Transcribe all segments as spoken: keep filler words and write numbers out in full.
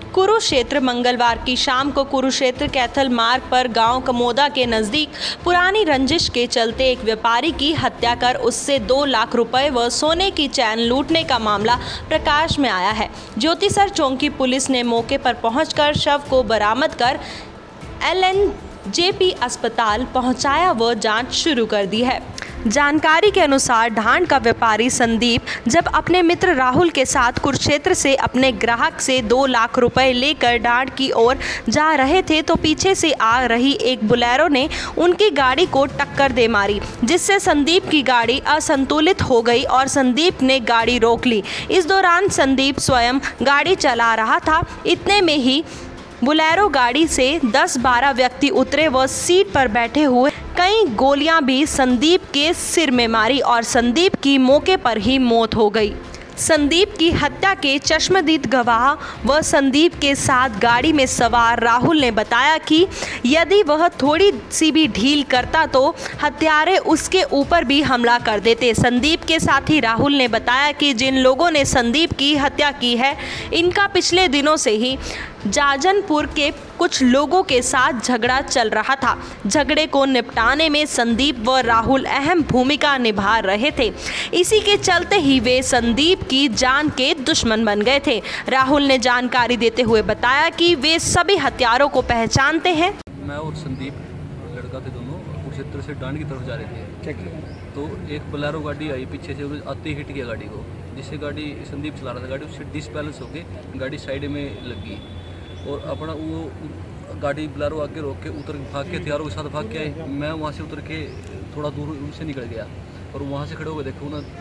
कुरुक्षेत्र मंगलवार की शाम को कुरुक्षेत्र कैथल मार्ग पर गांव कमोदा के नजदीक पुरानी रंजिश के चलते एक व्यापारी की हत्या कर उससे दो लाख रुपए व सोने की चैन लूटने का मामला प्रकाश में आया है। ज्योतिसर चौकी पुलिस ने मौके पर पहुंचकर शव को बरामद कर एल एन जे पी अस्पताल पहुंचाया व जांच शुरू कर दी है। जानकारी के अनुसार ढांड का व्यापारी संदीप जब अपने मित्र राहुल के साथ कुरुक्षेत्र से अपने ग्राहक से दो लाख रुपए लेकर ढांड की ओर जा रहे थे तो पीछे से आ रही एक बुलेरो ने उनकी गाड़ी को टक्कर दे मारी, जिससे संदीप की गाड़ी असंतुलित हो गई और संदीप ने गाड़ी रोक ली। इस दौरान संदीप स्वयं गाड़ी चला रहा था। इतने में ही बुलेरो गाड़ी से दस बारह व्यक्ति उतरे व सीट पर बैठे हुए कई गोलियां भी संदीप के सिर में मारी और संदीप की मौके पर ही मौत हो गई। संदीप की हत्या के चश्मदीद गवाह व संदीप के साथ गाड़ी में सवार राहुल ने बताया कि यदि वह थोड़ी सी भी ढील करता तो हत्यारे उसके ऊपर भी हमला कर देते। संदीप के साथी राहुल ने बताया कि जिन लोगों ने संदीप की हत्या की है, इनका पिछले दिनों से ही जाजनपुर के कुछ लोगों के साथ झगड़ा चल रहा था। झगड़े को निपटाने में संदीप व राहुल अहम भूमिका निभा रहे थे। इसी के चलते ही वे संदीप की जान के दुश्मन बन गए थे। राहुल ने जानकारी देते हुए बताया कि वे सभी हत्यारों को पहचानते हैं। मैं और संदीप लड़का थे, दोनों कुरुक्षेत्र से डांड की तरफ जा रहे थे। तो एक बोलेरो गाड़ी आई पीछे से, आते हिट किया गाड़ी को, जिससे गाड़ी संदीप चला रहा था, गाड़ी उससे डिसबैलेंस होकर गाड़ी साइड में लगी और अपना वो गाड़ी बोलेरो आगे रोक के उतर भाग के हथियारों के साथ भाग के आए। मैं वहाँ से उतर के थोड़ा दूर उनसे निकल गया और वहाँ से खड़े होकर देखो ना,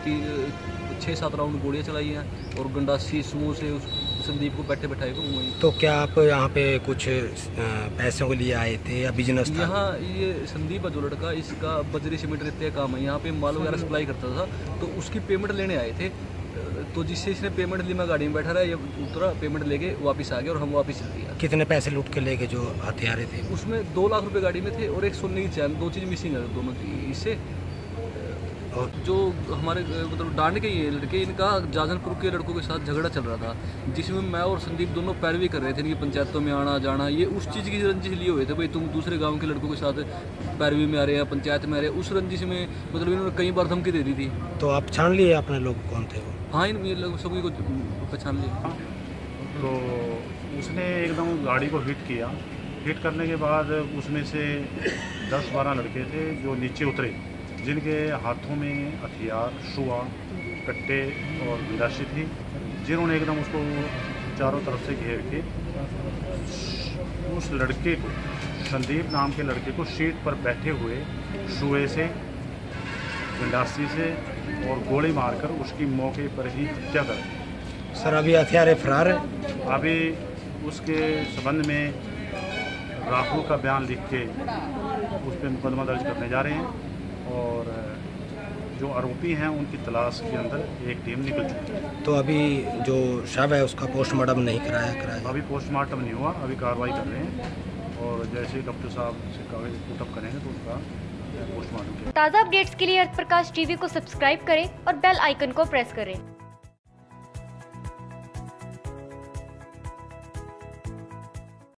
छः सात राउंड गोलियाँ चलाई हैं और गंडासी समूह से उस संदीप को बैठे बैठाए को वहीं। तो क्या आप यहाँ पे कुछ पैसों के लिए आए थे या बिजनेस था? यहाँ ये संदीप है जो लड़का, इसका बजरी सीमेंट रेते का काम है, यहाँ पे माल वगैरह सप्लाई करता था, तो उसकी पेमेंट लेने आए थे। तो जिससे इसने पेमेंट ली, मैं गाड़ी में बैठा रहा, ये उतरा, पेमेंट लेके वापस आ गया और हम वापस चल दिया। कितने पैसे लूट के लेके जो हथियारे थे? उसमें दो लाख रुपए गाड़ी में थे और एक सोने की चैन, दो चीज़ मिसिंग है दोनों की इससे। और जो हमारे मतलब डांड के ये लड़के, इनका जाजनपुर के लड़कों के साथ झगड़ा चल रहा था, जिसमें मैं और संदीप दोनों पैरवी कर रहे थे इनकी पंचायतों में आना जाना। ये उस चीज़ की रंजिश लिए हुए थे, भाई तुम दूसरे गांव के लड़कों के साथ पैरवी में आ रहे हैं, पंचायत में आ रहे हैं। उस रंजिश में मतलब इन्होंने कई बार धमकी दे दी थी। तो आप छान लिए अपने लोग कौन थे वो? हाँ, इन लोग सभी को पहचान लिया। तो उसने एकदम गाड़ी को हिट किया। हिट करने के बाद उसमें से दस बारह लड़के थे जो नीचे उतरे, जिनके हाथों में हथियार, शुआ, कट्टे और गिलासी थी, जिन्होंने एकदम उसको चारों तरफ से घेर के उस लड़के को, संदीप नाम के लड़के को सीट पर बैठे हुए शुए से, गंडासी से और गोली मारकर उसकी मौके पर ही हत्या कर दी। सर, अभी हथियारे फरार है? अभी उसके संबंध में राहुल का बयान लिख के उस पर मुकदमा दर्ज करने जा रहे हैं और जो आरोपी हैं उनकी तलाश के अंदर एक टीम निकल चुकी है। तो अभी जो शव है उसका पोस्टमार्टम नहीं कराया कराया अभी पोस्टमार्टम नहीं हुआ, अभी कार्रवाई कर रहे हैं और जैसे डॉक्टर साहब से कागज पुटअप करेंगे तो उसका पोस्टमार्टम। ताज़ा अपडेट्स के लिए अर्थ प्रकाश टीवी को सब्सक्राइब करें और बेल आइकन को प्रेस करें।